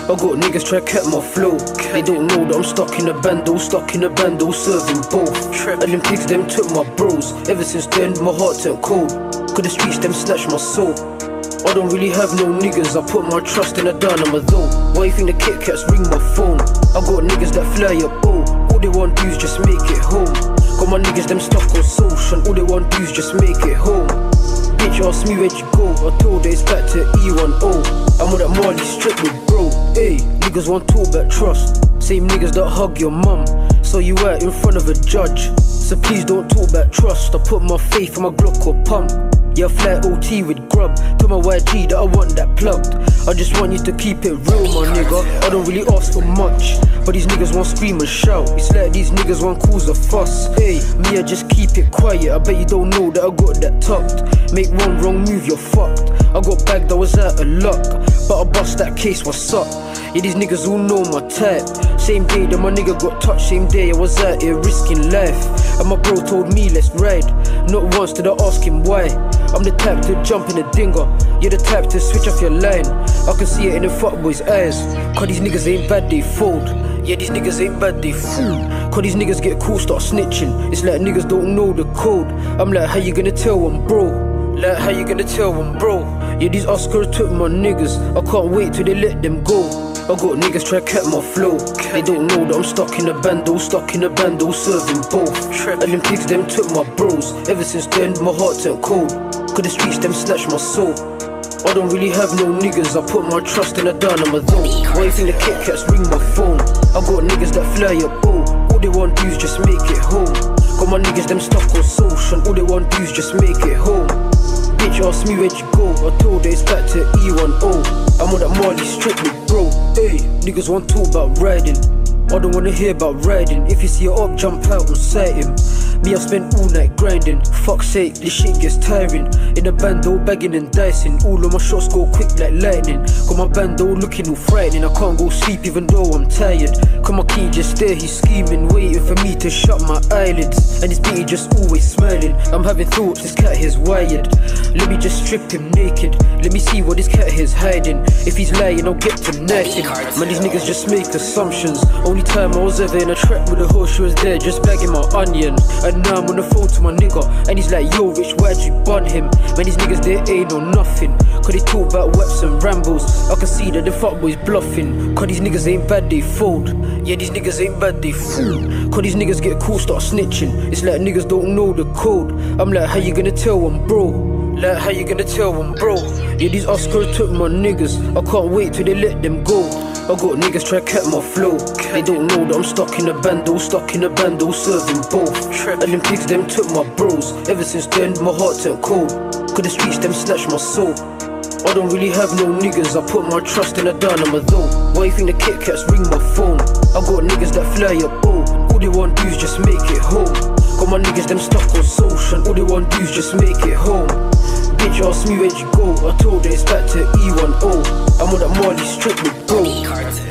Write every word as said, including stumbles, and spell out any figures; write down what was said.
I got niggas try kept my flow. They don't know that I'm stuck in a bando, stuck in a bando, serving both. And them pigs, them took my bros. Ever since then, my heart turned cold. Cause the streets, them snatched my soul. I don't really have no niggas, I put my trust in a dynamo though. Why you think the Kit Kats ring my phone? I got niggas that fly up, oh. All they want do is just make it home. Got my niggas, them stuck on social. All they want do is just make it home. Bitch asked me where'd you go, I told her it's back to E one O. I'm on that Marley strip with bro. Ayy, niggas want talk about trust. Same niggas that hug your mum. So you out in front of a judge. So please don't talk about trust. I put my faith in my Glock or pump. Yeah, fly O T with grub. Tell my Y G that I want that plugged. I just want you to keep it real, my nigga. I don't really ask for much, but these niggas want scream and shout. It's like these niggas want cause a fuss. Hey, me I just keep it quiet. I bet you don't know that I got that tucked. Make one wrong move, you're fucked. I got bagged, I was out of luck, but I bust that case, what's up? Yeah, these niggas all know my type. Same day that my nigga got touched, same day I was out here risking life. And my bro told me let's ride. Not once did I ask him why. I'm the type to jump in a dinger. You're the type to switch off your line. I can see it in the fuckboys' eyes. Cause these niggas ain't bad, they fold. Yeah, these niggas ain't bad, they fool. Cause these niggas get cool, start snitching. It's like niggas don't know the code. I'm like, how you gonna tell I'm bro? Like, how you gonna tell I'm bro? Yeah, these Oscars took my niggas. I can't wait till they let them go. I got niggas try kept my flow. They don't know that I'm stuck in a bando, stuck in a bando, serving both. And them pigs, them took my bros. Ever since then, my heart turned cold. Cause the streets, them snatched my soul. I don't really have no niggas, I put my trust in a dynamo though. Why you think the Kit Kats ring my phone? I got niggas that fly up, oh. All they want do is just make it home. Got my niggas, them stuck on social. All they want do is just make it home. Bitch asked me where'd you go, I told her it's back to E one O. I'm on that Marley strip with bro. Hey, niggas want talk about riding. I don't wanna hear about riding. If you see a up, jump out and sight him. Me, I spent all night grinding. Fuck's sake, this shit gets tiring. In a bando, bagging and dicing. All of my shots go quick like lightning. Got my bando looking all frightening. I can't go sleep even though I'm tired. Cause my key just there, he's scheming, waiting for me to shut my eyelids. And his beat just always smiling. I'm having thoughts, this cat here's wired. Let me just strip him naked. Let me see what this cat here's hiding. If he's lying, I'll get to knifing. Man, these niggas just make assumptions. Only time I was ever in a trap with a horse, she was there just bagging my onion. And now I'm on the phone to my nigga, and he's like, yo Rich, why'd you bun him? Man, these niggas, they ain't no nothing. Cause they talk about webs and rambles. I can see that the fuckboys bluffing. Cause these niggas ain't bad, they fold. Yeah, these niggas ain't bad, they fool. Cause these niggas get cool, start snitching. It's like niggas don't know the code. I'm like, how you gonna tell I'm bro? Like, how you gonna tell I'm bro? Yeah, these Oscars took my niggas. I can't wait till they let them go. I got niggas try kept my flow. They don't know that I'm stuck in a bando, stuck in a bando, serving both. And them pigs, them took my bros. Ever since then, my heart turned cold. Cause the streets, them snatched my soul. I don't really have no niggas, I put my trust in a dynamo though. Why you think the Kit Kats ring my phone? I got niggas that fly up, oh. All they want do is just make it home. Got my niggas, them stuck on social. All they want do is just make it home. Bitch asked me where'd you go, I told her it's back to E one O. I'm on that Marley strip with bro.